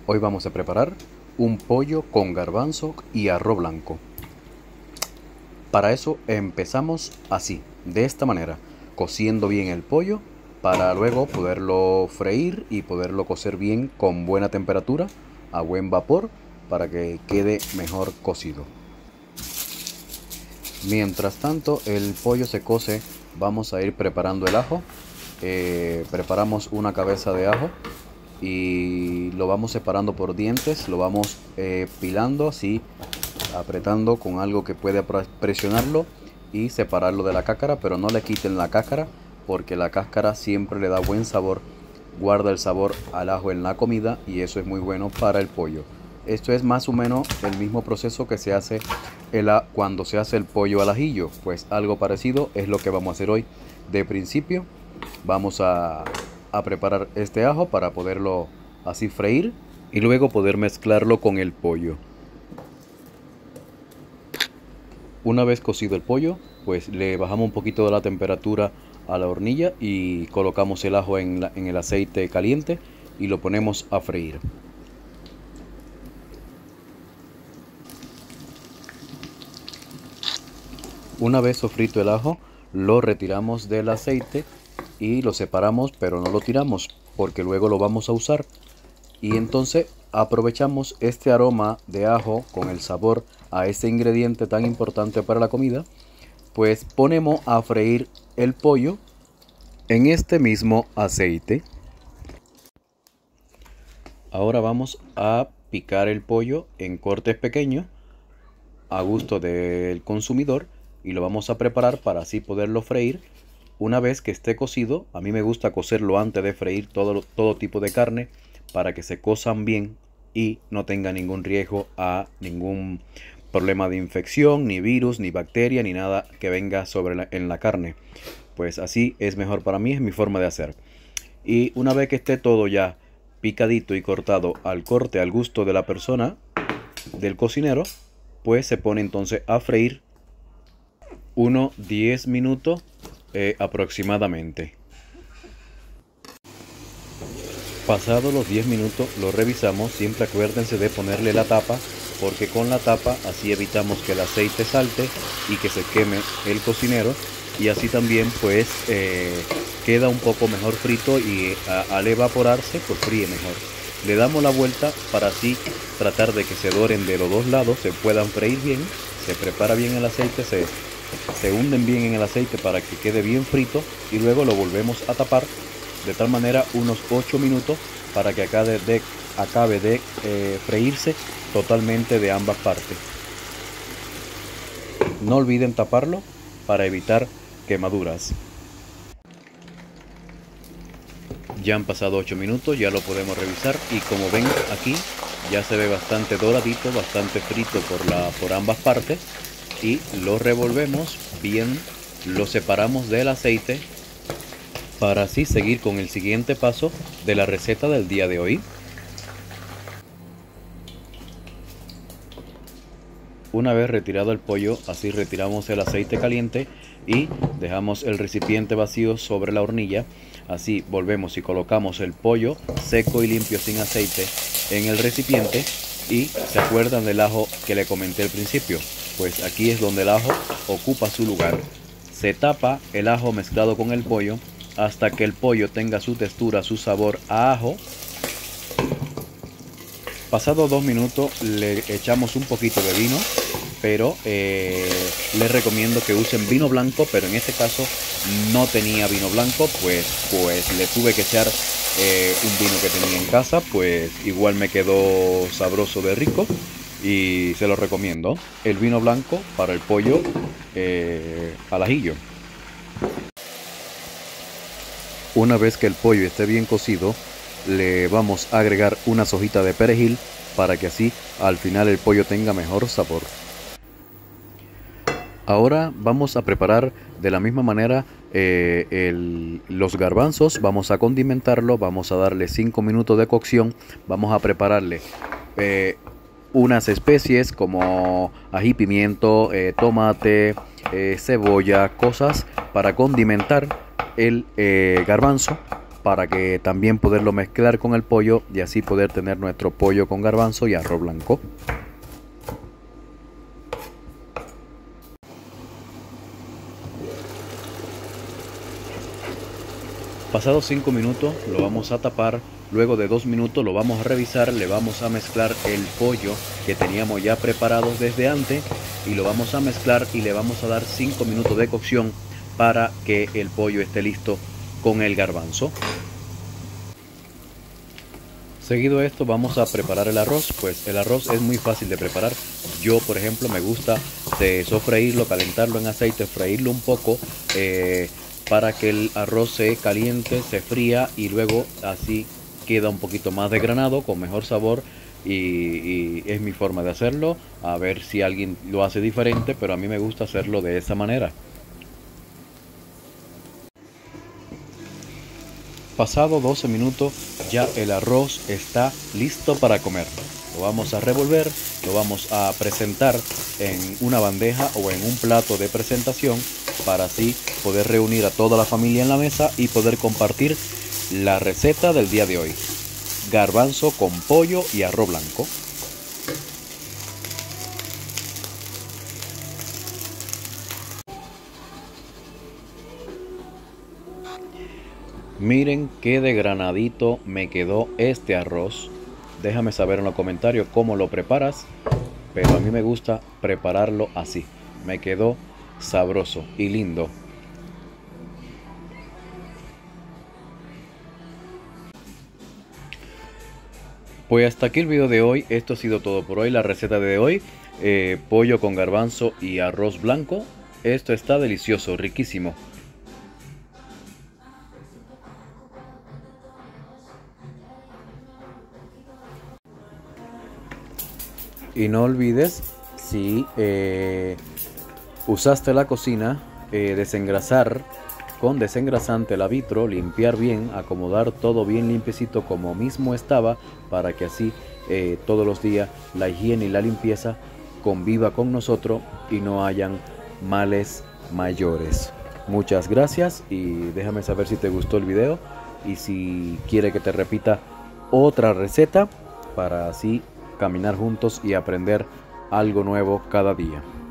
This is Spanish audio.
Hoy vamos a preparar un pollo con garbanzo y arroz blanco. Para eso empezamos así, de esta manera, cociendo bien el pollo para luego poderlo freír y poderlo cocer bien con buena temperatura, a buen vapor, para que quede mejor cocido. Mientras tanto el pollo se cose, vamos a ir preparando el ajo. Preparamos una cabeza de ajo y lo vamos separando por dientes, lo vamos pilando así, apretando con algo que puede presionarlo y separarlo de la cáscara, pero no le quiten la cáscara porque la cáscara siempre le da buen sabor, guarda el sabor al ajo en la comida y eso es muy bueno para el pollo. Esto es más o menos el mismo proceso que se hace cuando se hace el pollo al ajillo, pues algo parecido es lo que vamos a hacer hoy. De principio vamos a preparar este ajo para poderlo así freír y luego poder mezclarlo con el pollo. Una vez cocido el pollo, pues le bajamos un poquito de la temperatura a la hornilla y colocamos el ajo en el aceite caliente y lo ponemos a freír. Una vez sofrito el ajo, lo retiramos del aceite y lo separamos, pero no lo tiramos porque luego lo vamos a usar. Y entonces aprovechamos este aroma de ajo con el sabor a este ingrediente tan importante para la comida, pues ponemos a freír el pollo en este mismo aceite. Ahora vamos a picar el pollo en cortes pequeños a gusto del consumidor y lo vamos a preparar para así poderlo freír. Una vez que esté cocido, a mí me gusta cocerlo antes de freír todo tipo de carne para que se cosan bien y no tenga ningún riesgo a ningún problema de infección, ni virus, ni bacteria, ni nada que venga en la carne. Pues así es mejor para mí, es mi forma de hacer. Y una vez que esté todo ya picadito y cortado al corte, al gusto de la persona, del cocinero, pues se pone entonces a freír unos 10 minutos aproximadamente. Pasados los 10 minutos lo revisamos, siempre acuérdense de ponerle la tapa porque con la tapa así evitamos que el aceite salte y que se queme el cocinero y así también pues queda un poco mejor frito y al evaporarse pues fríe mejor. Le damos la vuelta para así tratar de que se doren de los dos lados, se puedan freír bien, se prepara bien el aceite, se hunden bien en el aceite para que quede bien frito y luego lo volvemos a tapar de tal manera unos 8 minutos para que acabe de freírse totalmente de ambas partes. No olviden taparlo para evitar quemaduras. Ya han pasado 8 minutos, ya lo podemos revisar y como ven aquí ya se ve bastante doradito, bastante frito por ambas partes y lo revolvemos bien, lo separamos del aceite para así seguir con el siguiente paso de la receta del día de hoy. Una vez retirado el pollo, así retiramos el aceite caliente y dejamos el recipiente vacío sobre la hornilla. Así volvemos y colocamos el pollo seco y limpio sin aceite en el recipiente y se acuerdan del ajo que le comenté al principio, pues aquí es donde el ajo ocupa su lugar. Se tapa el ajo mezclado con el pollo hasta que el pollo tenga su textura, su sabor a ajo. Pasados 2 minutos le echamos un poquito de vino, pero les recomiendo que usen vino blanco, pero en este caso no tenía vino blanco, pues le tuve que echar un vino que tenía en casa, pues igual me quedó sabroso de rico y se lo recomiendo, el vino blanco para el pollo al ajillo. Una vez que el pollo esté bien cocido, le vamos a agregar unas hojitas de perejil para que así al final el pollo tenga mejor sabor. Ahora vamos a preparar de la misma manera los garbanzos, vamos a condimentarlo, vamos a darle 5 minutos de cocción, vamos a prepararle unas especies como ají, pimiento, tomate, cebolla, cosas para condimentar el garbanzo. para que también poderlo mezclar con el pollo y así poder tener nuestro pollo con garbanzo y arroz blanco. Pasados 5 minutos lo vamos a tapar, luego de 2 minutos lo vamos a revisar, le vamos a mezclar el pollo que teníamos ya preparado desde antes y lo vamos a mezclar y le vamos a dar 5 minutos de cocción para que el pollo esté listo con el garbanzo. Seguido esto vamos a preparar el arroz, pues el arroz es muy fácil de preparar. Yo por ejemplo me gusta sofreírlo, calentarlo en aceite, freírlo un poco para que el arroz se caliente, se fría y luego así queda un poquito más desgranado, con mejor sabor y es mi forma de hacerlo. A ver si alguien lo hace diferente, pero a mí me gusta hacerlo de esa manera. Pasado 12 minutos ya el arroz está listo para comer. Lo vamos a revolver, lo vamos a presentar en una bandeja o en un plato de presentación para así poder reunir a toda la familia en la mesa y poder compartir la receta del día de hoy. Garbanzo con pollo y arroz blanco. Miren qué desgranadito me quedó este arroz. Déjame saber en los comentarios cómo lo preparas, pero a mí me gusta prepararlo así. Me quedó sabroso y lindo. Pues hasta aquí el video de hoy. Esto ha sido todo por hoy. La receta de hoy, pollo con garbanzo y arroz blanco. Esto está delicioso, riquísimo. Y no olvides, si usaste la cocina, desengrasar con desengrasante el vitro, limpiar bien, acomodar todo bien limpiecito como mismo estaba, para que así todos los días la higiene y la limpieza conviva con nosotros y no hayan males mayores. Muchas gracias y déjame saber si te gustó el video y si quiere que te repita otra receta para así caminar juntos y aprender algo nuevo cada día.